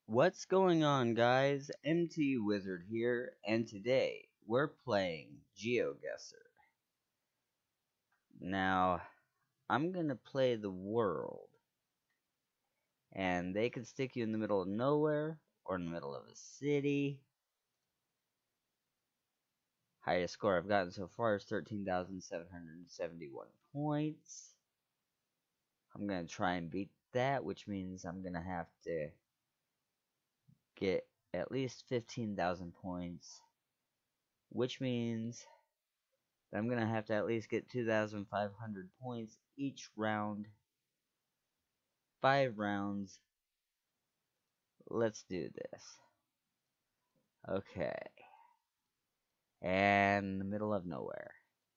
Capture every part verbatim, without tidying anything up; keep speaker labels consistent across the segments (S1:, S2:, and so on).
S1: What's going on, guys? M T Wizard here, and today we're playing GeoGuessr. Now, I'm gonna play the world, and they can stick you in the middle of nowhere or in the middle of a city. Highest score I've gotten so far is thirteen thousand seven hundred seventy-one points. I'm gonna try and beat that, which means I'm gonna have to get at least fifteen thousand points, which means I'm going to have to at least get two thousand five hundred points each round. Five rounds. Let's do this. Okay. And the middle of nowhere.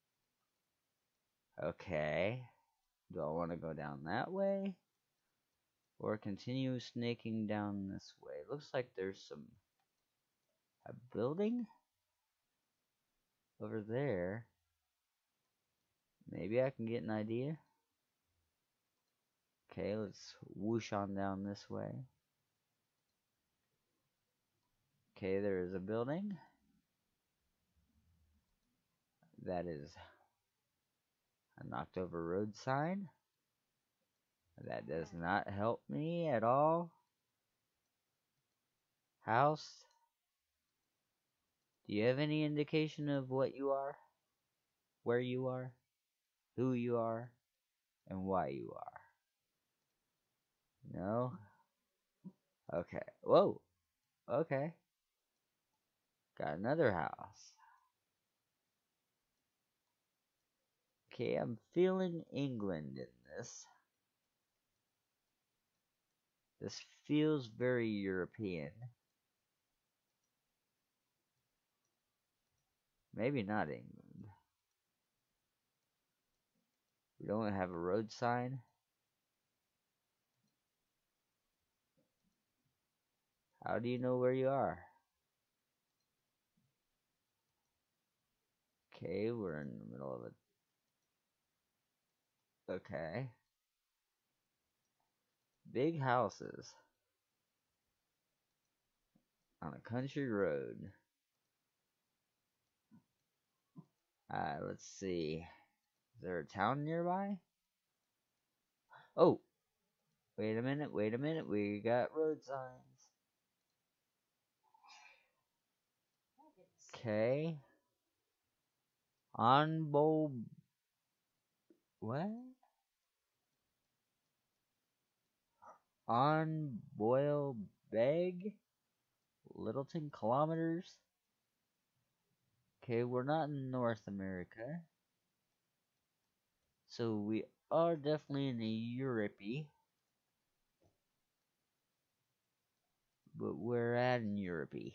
S1: Okay. Do I want to go down that way? Or continue snaking down this way? Looks like there's some... a building? Over there. Maybe I can get an idea. Okay, let's whoosh on down this way. Okay, there is a building. That is a knocked over road sign. That does not help me at all. House. Do you have any indication of what you are? Where you are? Who you are? And why you are? No? Okay. Whoa. Okay. Got another house. Okay, I'm feeling England in this. This feels very European. Maybe not England. We don't have a road sign. How do you know where you are? Okay, we're in the middle of it. Okay. Big houses on a country road. Uh, let's see. Is there a town nearby? Oh! Wait a minute, wait a minute. We got road signs. Okay. Onbo... What? On Boyle Beg? Littleton kilometers? Okay, we're not in North America. So we are definitely in a Europey. But we're at in Europey.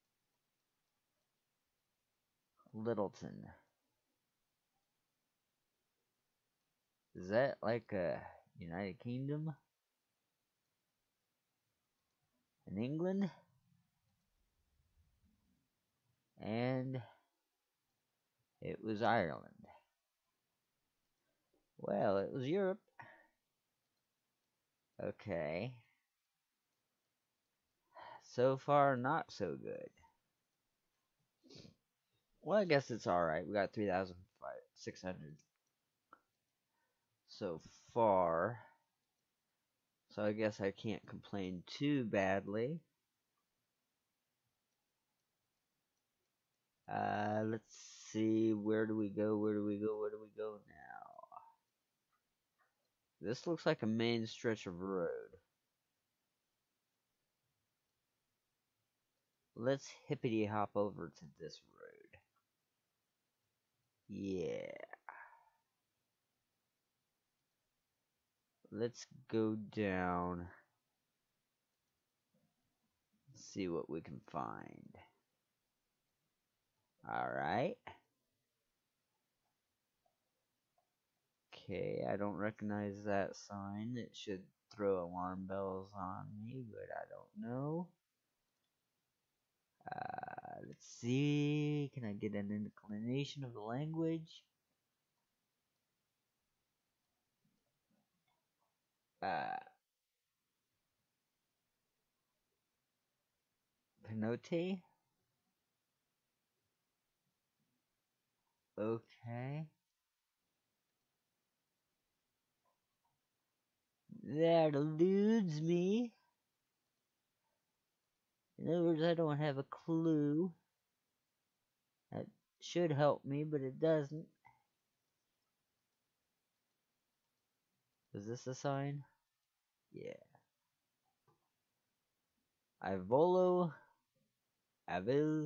S1: Littleton. Is that like a United Kingdom? In England? And it was Ireland. Well, it was Europe. Okay. So far, not so good. Well, I guess it's alright. We got three thousand six hundred so far. So I guess I can't complain too badly. Uh, let's see. Where do we go? Where do we go? Where do we go now? This looks like a main stretch of road. Let's hippity hop over to this road. Yeah. Let's go down. See what we can find. Alright. Okay, I don't recognize that sign. It should throw alarm bells on me, but I don't know. Uh, let's see. Can I get an inclination of the language? Uh, Canote. Okay. That eludes me. In other words, I don't have a clue. That should help me, but it doesn't. Is this a sign? Yeah. Ivolo. Avil.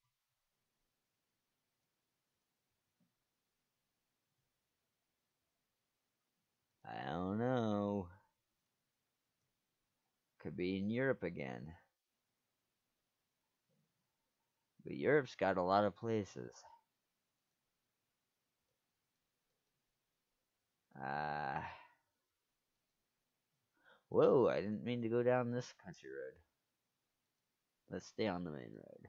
S1: I don't know. Could be in Europe again. But Europe's got a lot of places. Ah. Uh, whoa, I didn't mean to go down this country road. Let's stay on the main road.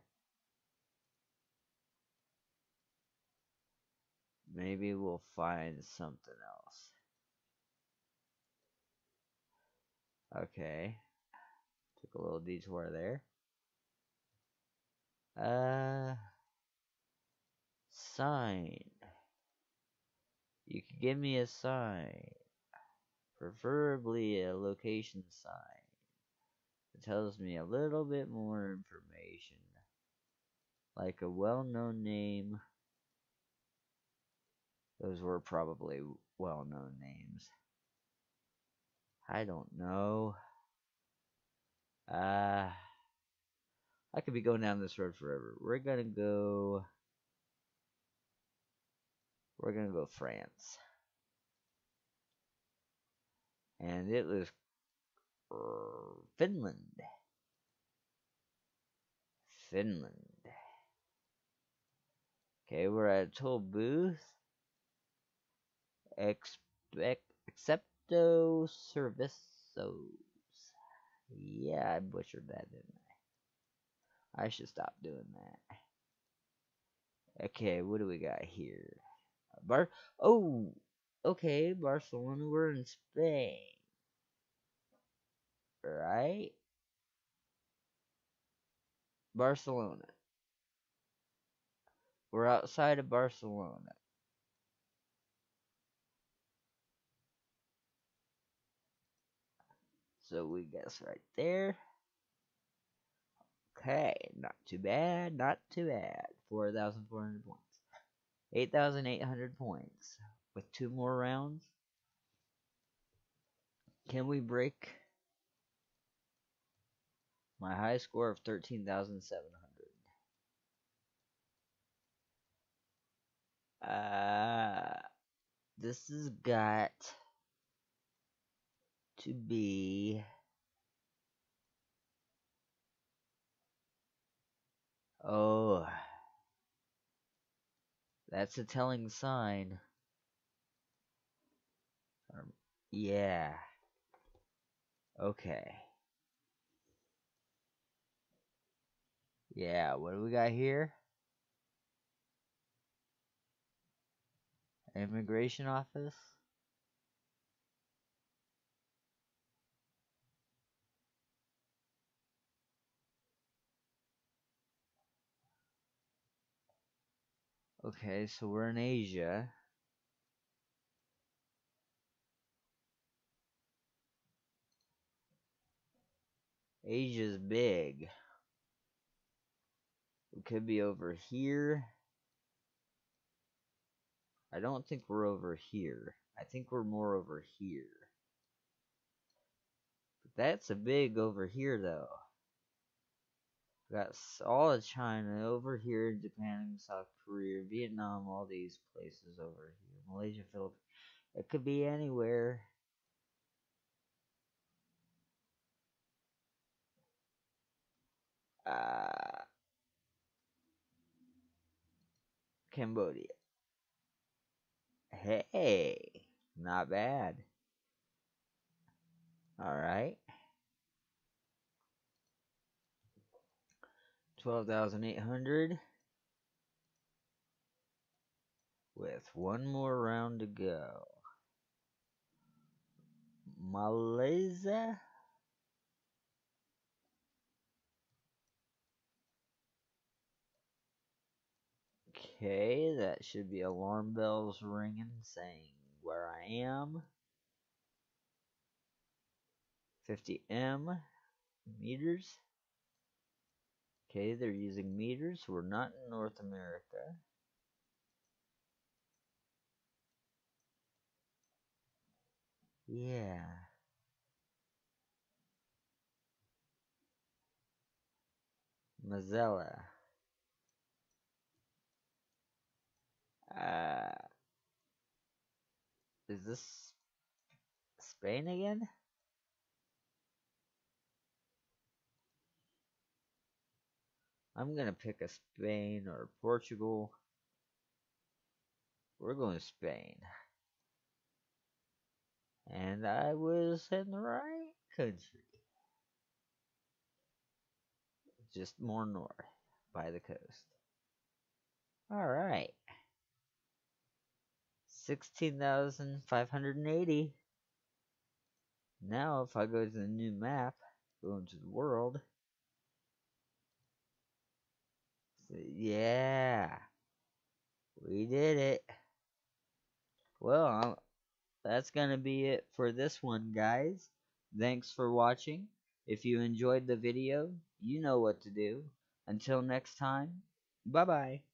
S1: Maybe we'll find something else. Okay. Took a little detour there. Uh, sign. You can give me a sign. Preferably a location sign. It tells me a little bit more information. Like a well-known name. Those were probably well-known names. I don't know. Uh, I could be going down this road forever. We're gonna go... We're gonna go France. And it was uh, Finland. Finland. Okay, we're at a toll booth. Expect Accepto Servicios. Yeah, I butchered that, didn't I? I should stop doing that. Okay, what do we got here? Bar. Oh, okay, Barcelona. We're in Spain, right? Barcelona. We're outside of Barcelona. So we guess right there. Okay, not too bad, not too bad. four thousand four hundred points. eight thousand eight hundred points. With two more rounds. Can we break my high score of thirteen thousand seven hundred? Uh, this has got to be... Oh, that's a telling sign. Um, yeah. Okay. Yeah, what do we got here? Immigration office? Okay, so we're in Asia. Asia's big. We could be over here. I don't think we're over here. I think we're more over here. But that's a big over here, though. We got all of China over here, Japan, South Korea, Vietnam, all these places over here. Malaysia, Philippines. It could be anywhere. Uh, Cambodia. Hey, not bad. Alright. twelve thousand eight hundred. With one more round to go. Malaysia? Okay, that should be alarm bells ringing saying where I am. fifty M meters. Okay, they're using meters. We're not in North America. Yeah. Mozilla. Uh, is this Spain again? I'm gonna pick a Spain or Portugal. We're going to Spain. And I was in the right country. Just more north by the coast. Alright. sixteen thousand five hundred eighty. Now if I go to the new map, go into the world. Yeah. We did it. Well, that's gonna be it for this one, guys. Thanks for watching. If you enjoyed the video, you know what to do. Until next time, bye bye.